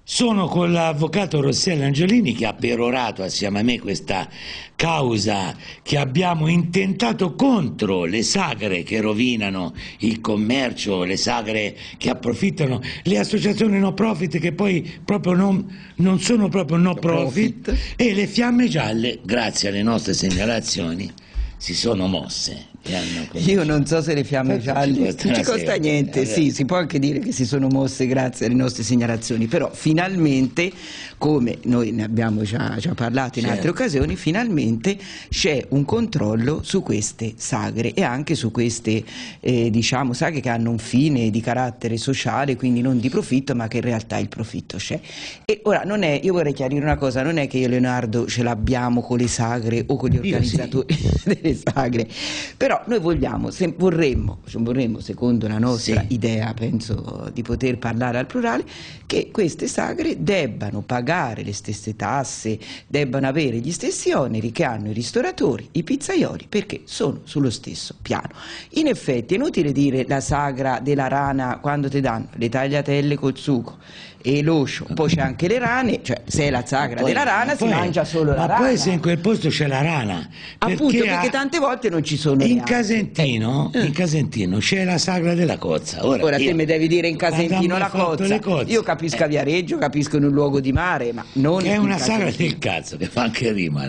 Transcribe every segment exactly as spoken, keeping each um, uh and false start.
Sono con l'avvocato Rossello Angiolini che ha perorato assieme a me questa causa che abbiamo intentato contro le sagre che rovinano il commercio, le sagre che approfittano, le associazioni no profit che poi proprio non, non sono proprio no profit, profit e le fiamme gialle, grazie alle nostre segnalazioni, si sono mosse. Io non so se le fiamme gialle non ci costa niente, sì, si può anche dire che si sono mosse grazie alle nostre segnalazioni, però finalmente, come noi ne abbiamo già, già parlato in certo. altre occasioni, finalmente c'è un controllo su queste sagre e anche su queste eh, diciamo sagre che hanno un fine di carattere sociale, quindi non di profitto, ma che in realtà il profitto c'è. E ora non è, io vorrei chiarire una cosa, non è che io e Leonardo ce l'abbiamo con le sagre o con gli organizzatori sì. delle sagre, però noi vogliamo, se vorremmo, vorremmo, secondo la nostra sì. idea, penso di poter parlare al plurale, che queste sagre debbano pagare le stesse tasse, debbano avere gli stessi oneri che hanno i ristoratori, i pizzaioli, perché sono sullo stesso piano. In effetti è inutile dire la sagra della rana quando ti danno le tagliatelle col sugo e l'oscio, poi c'è anche le rane, cioè se è la sagra poi, della rana si poi, mangia solo la ma rana. Ma poi se in quel posto c'è la rana, appunto perché, perché tante volte non ci sono in Casentino, eh. in Casentino c'è la sagra della cozza. Ora, Ora io, te mi devi dire in Casentino la cozza. Io capisco a Viareggio, capisco in un luogo di mare, ma non che è una Casentino. sagra del cazzo che fa anche rima.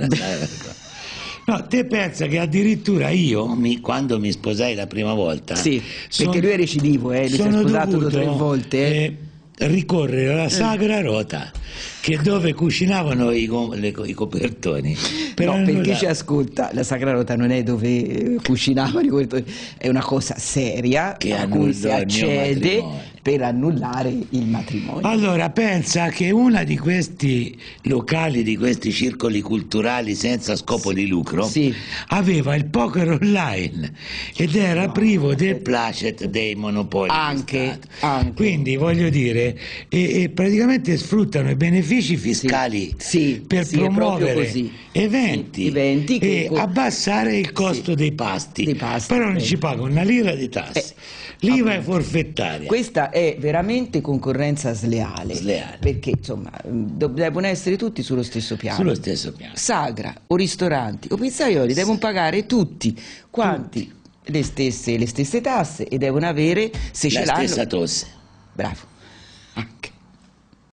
No, te pensa che addirittura io, mi, quando mi sposai la prima volta, sì, son, perché lui è recidivo, eh, lui si è sposato due o tre volte. Eh, ricorrere alla sagra rota, che dove cucinavano i, le, i copertoni. Per no, per chi ci ascolta, la sagra rota non è dove cucinavano i copertoni, è una cosa seria che a cui si accede per annullare il matrimonio. Allora pensa che una di questi locali, di questi circoli culturali senza scopo sì. di lucro, sì. aveva il poker online ed era no, privo no, del placet dei monopoli anche, anche. Quindi voglio dire, e, e praticamente sfruttano i benefici fiscali sì. Sì. per sì, promuovere eventi, sì. eventi e che... abbassare il costo sì. dei pasti, dei pasti però non beh. ci pagano una lira di tasse. Eh. L'IVA è forfettaria. Questa è veramente concorrenza sleale, sleale. Perché insomma devono essere tutti sullo stesso piano. Sullo stesso piano. Sagra o ristoranti o pizzaioli sì. devono pagare tutti quanti tutti. Le, stesse, le stesse tasse e devono avere, se la ce l'hanno, stessa tosse. Bravo. Anche.